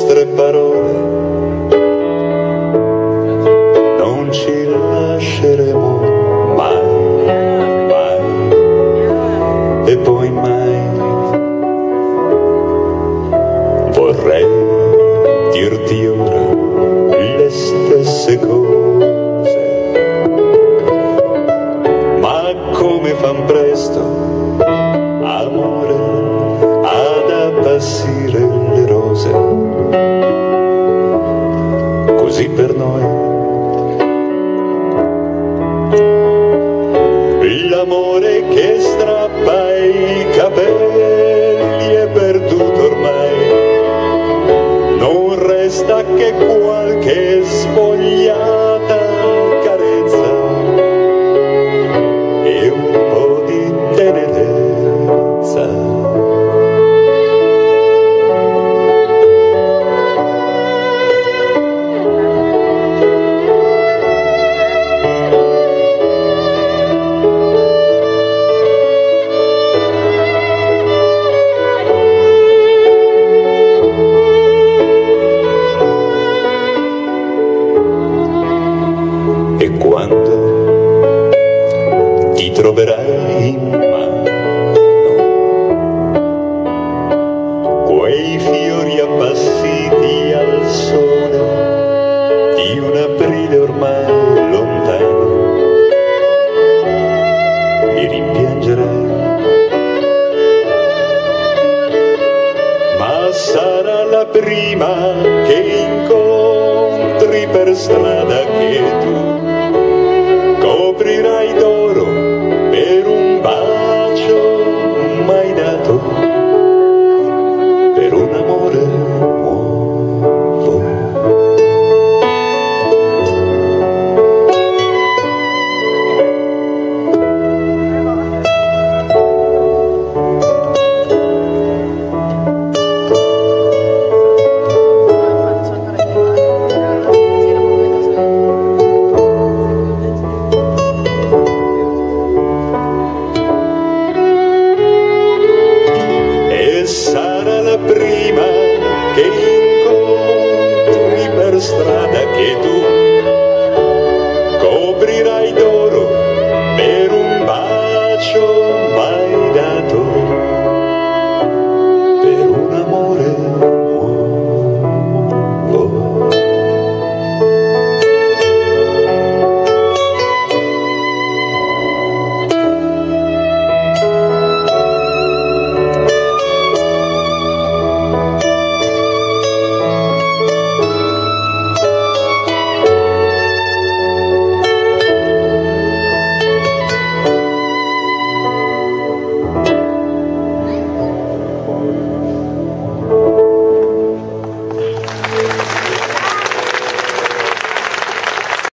nostre parole non ci lasceremo mai, mai e poi mai. Vorrei dirti ora le stesse cose, ma come fan presto, amore, ad appassire le rose. Così per noi l'amore che strappa i capelli è perduto ormai, non resta che qualche svogliata carezza e un po' di tenerezza. E quando ti troverai in mano quei fiori appassiti al sole di un aprile ormai lontano, mi rimpiangerai, ma sarà la prima che incontri per strada che tu coprirai d'oro per un bacio mai dato, per un amore nuovo. Sarà la prima che incontri per strada che tu